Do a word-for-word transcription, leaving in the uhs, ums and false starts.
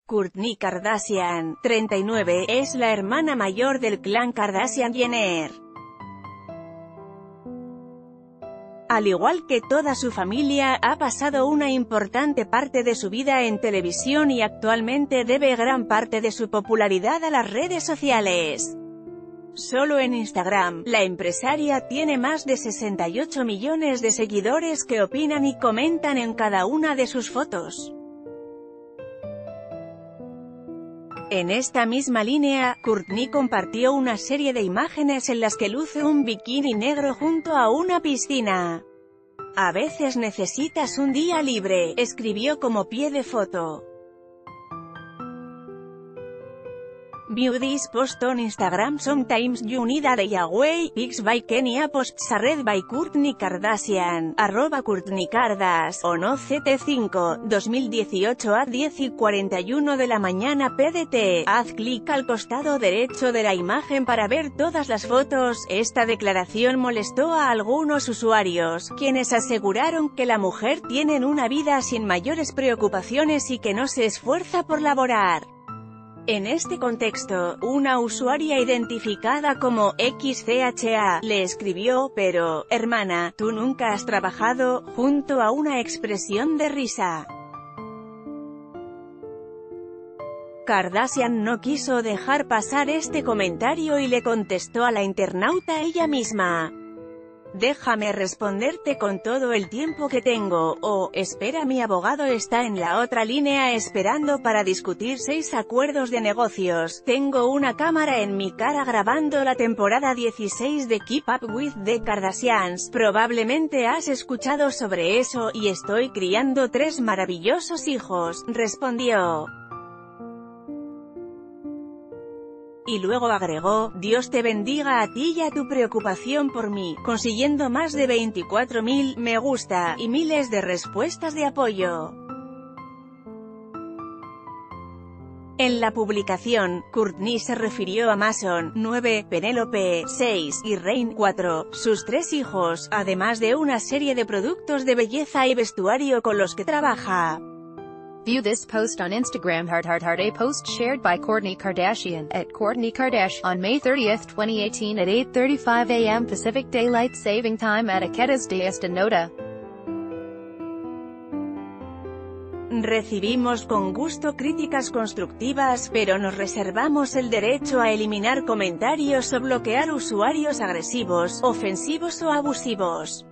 Kourtney Kardashian, treinta y nueve, es la hermana mayor del clan Kardashian-Jenner. Al igual que toda su familia, ha pasado una importante parte de su vida en televisión y actualmente debe gran parte de su popularidad a las redes sociales. Solo en Instagram, la empresaria tiene más de sesenta y ocho millones de seguidores que opinan y comentan en cada una de sus fotos. En esta misma línea, Kourtney compartió una serie de imágenes en las que luce un bikini negro junto a una piscina. A veces necesitas un día libre, escribió como pie de foto. View this post on Instagram. Sometimes you need a day away. Pics by Kenya. Posts shared by Kourtney Kardashian. Arroba Kourtney Kardas. O no C T cinco, dos mil dieciocho a diez y cuarenta y uno de la mañana P D T. Haz clic al costado derecho de la imagen para ver todas las fotos. Esta declaración molestó a algunos usuarios, quienes aseguraron que la mujer tiene una vida sin mayores preocupaciones y que no se esfuerza por laborar. En este contexto, una usuaria identificada como X C H A le escribió: pero, hermana, ¿tú nunca has trabajado?, junto a una expresión de risa. Kardashian no quiso dejar pasar este comentario y le contestó a la internauta ella misma: déjame responderte con todo el tiempo que tengo. Oh, espera, mi abogado está en la otra línea esperando para discutir seis acuerdos de negocios. Tengo una cámara en mi cara grabando la temporada dieciséis de Keep Up with the Kardashians. Probablemente has escuchado sobre eso, y estoy criando tres maravillosos hijos, respondió. Y luego agregó: Dios te bendiga a ti y a tu preocupación por mí, consiguiendo más de veinticuatro mil me gusta, y miles de respuestas de apoyo. En la publicación, Kourtney se refirió a Mason, nueve, Penélope, seis, y Reign, cuatro, sus tres hijos, además de una serie de productos de belleza y vestuario con los que trabaja. View this post on Instagram. Heart heart heart. A post shared by Kourtney Kardashian at Kourtney Kardashian on May thirtieth, twenty eighteen at eight thirty-five a m Pacific Daylight Saving Time at Aketas de esta nota. Recibimos con gusto críticas constructivas, pero nos reservamos el derecho a eliminar comentarios o bloquear usuarios agresivos, ofensivos o abusivos.